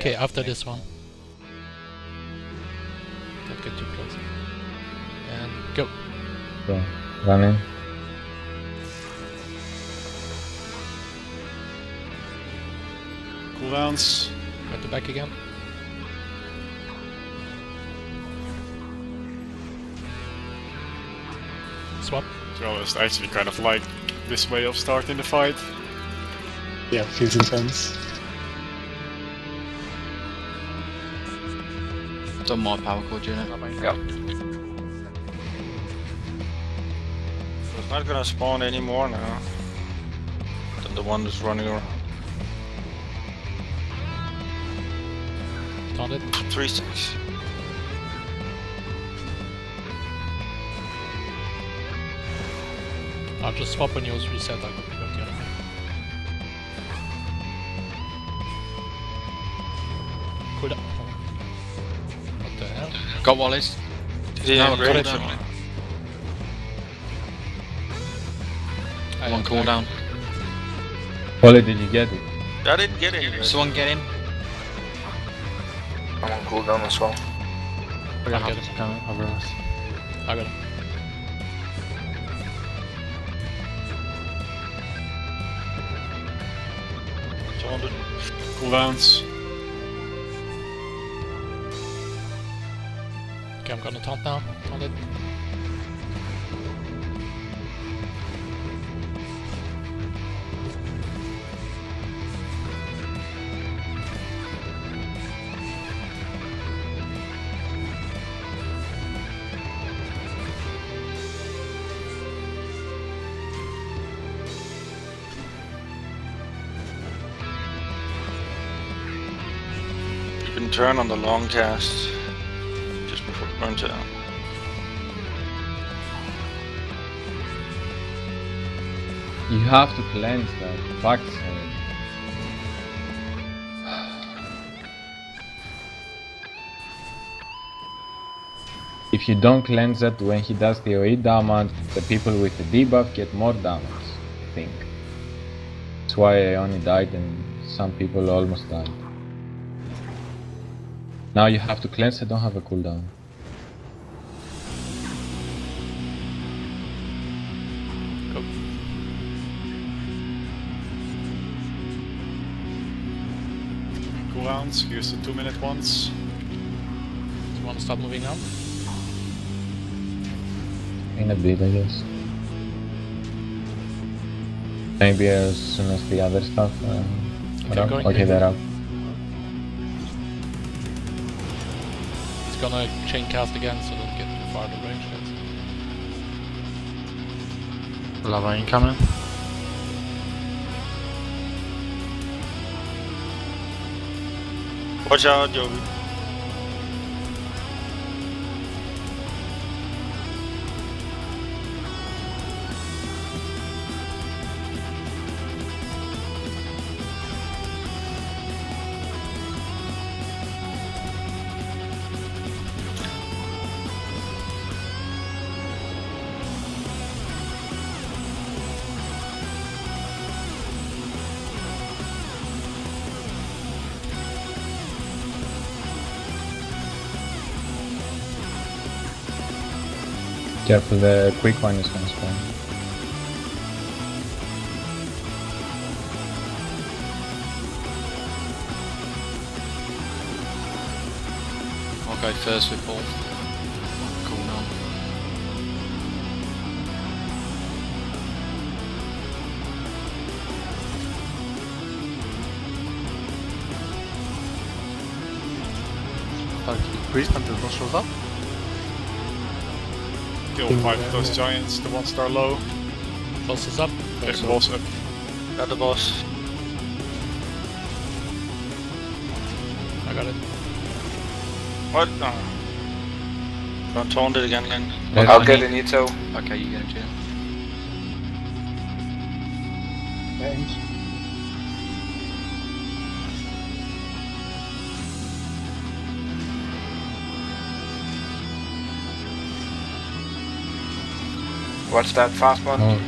Okay, after this one. Don't get too close. And go. Okay, running. Cooldowns. Got the back again. Swap. To be honest, I actually kind of like this way of starting the fight. Yeah, feels intense. Done my power cord unit. Yeah. So it's not gonna spawn anymore now. Than the one that's running around. Taunted. 3-6. I'll just swap when you reset. I'll go to the other. Cool down. What the hell? Got Wallace. Did he No, upgrade cooldown. it? One cooldown. Polly, did you get it? I didn't get it. Someone get him. I'm on cooldown as well. I got him. Over us. I got him. Cooldowns. Okay, I'm gonna taunt now. Taunted. You can turn on the long cast just before burn down. You have to cleanse that. Fuck's sake. If you don't cleanse that when he does the OE damage, the people with the debuff get more damage, I think. That's why I only died and some people almost died. Now you have to cleanse, I don't have a cooldown. Go. Cooldowns. Use the 2-minute ones. Do you wanna start moving now? In a bit, I guess. Maybe as soon as the other stuff are up. going. Okay, they're up. It's gonna chain cast again, so don't get too far out of range, guys. Lava incoming. Watch out, Jovi. Careful, the quick one is gonna spawn. I'll go first with Paul. Cooldown. Priest until boss shows up. Kill 5 of those giants, the ones that are low. Boss is up. Okay, boss up. Got the boss. I got it. What? Don't taunt it again. I'll get an Ito. Okay, you get it, yeah. Range. Watch that fast one. Oh.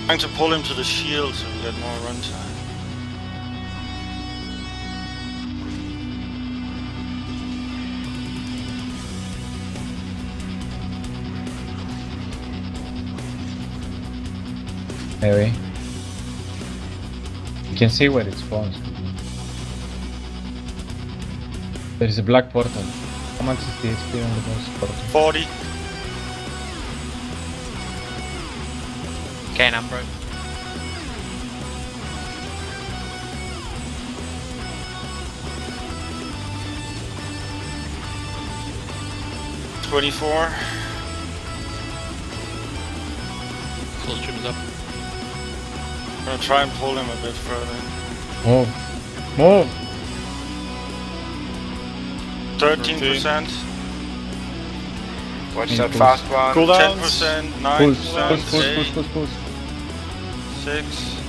Trying to pull him to the shield so we get more run time. Maybe. You can see where it spawns. There is a black portal. How much is the HP on the boss portal? 40. Okay, now, bro. $24. Close trimmers up. I'm gonna try and pull him a bit further. Move! Move! 13%. Watch Mm, that push. fast one. Cooldowns. 10%. Push, 9%. push, push, 8, push, push, push. 6.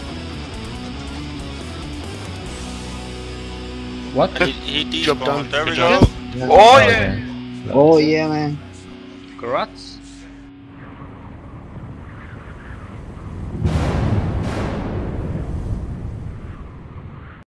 What? He Job despawned. done. There we Good go. job. Oh yeah! Okay. Oh yeah, man. Congrats.